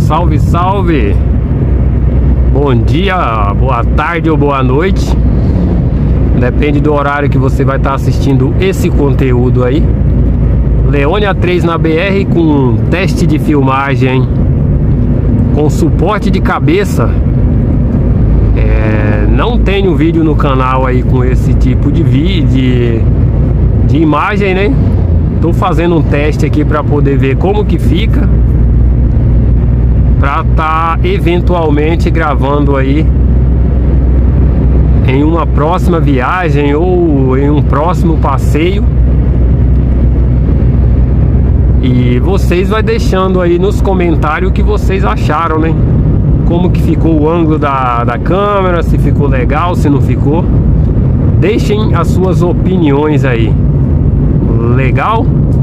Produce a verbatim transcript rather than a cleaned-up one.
salve, salve! Bom dia, boa tarde ou boa noite. Depende do horário que você vai estar assistindo esse conteúdo aí. Leônia três na B R com teste de filmagem com suporte de cabeça. É, não tenho vídeo no canal aí com esse tipo de vídeo de, de imagem, né? Tô fazendo um teste aqui para poder ver como que fica, para tá eventualmente gravando aí em uma próxima viagem ou em um próximo passeio. E vocês vai deixando aí nos comentários o que vocês acharam, né? Como que ficou o ângulo da, da câmera, se ficou legal, se não ficou. Deixem as suas opiniões aí. Legal?